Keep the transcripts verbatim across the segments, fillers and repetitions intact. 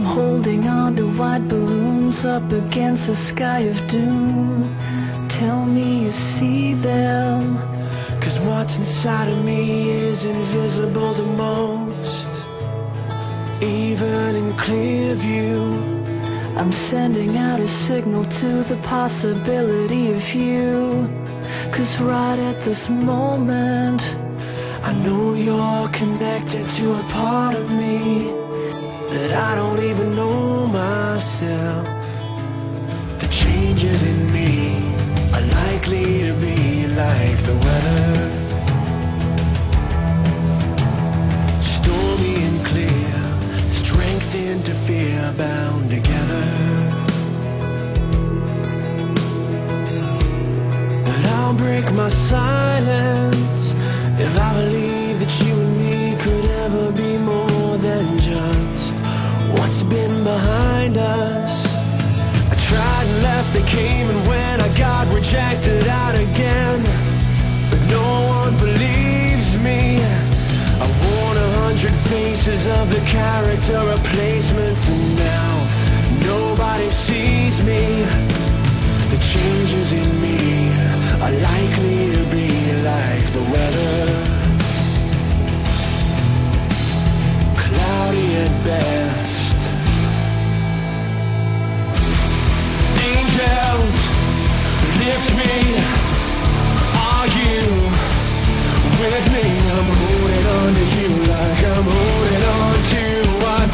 holding on to white balloons up against the sky of doom. Tell me you see them, 'cause what's inside of me is invisible to most, even in clear view. I'm sending out a signal to the possibility of you, 'cause right at this moment I know you're connected to a part of me that I don't even know myself. The changes in me are likely to be like the weather, stormy and clear, strength into fear, bound together. But I'll break my silence if I believe that you and me could ever be more than just what's been behind us. I tried and left, they came and went, I got rejected out again, but no one believes me. I've worn a hundred faces of the character replacements, and now nobody sees me. The changes in me are likely to be like the weather, cloudy at best. Angels, lift me. Are you with me? I'm holding on to you like I'm holding on to white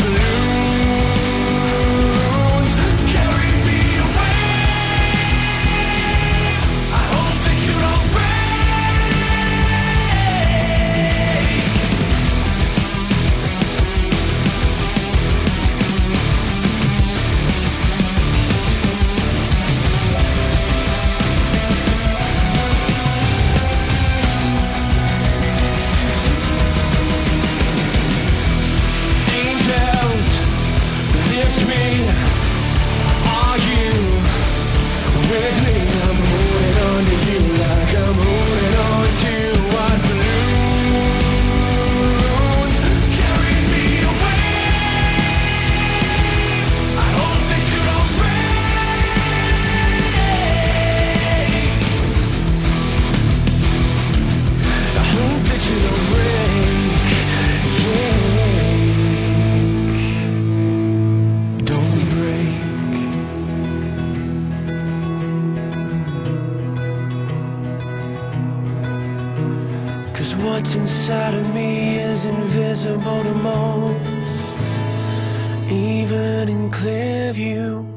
balloons. Carry me away. I hope that you don't break. What's inside of me is invisible to most, even in clear view.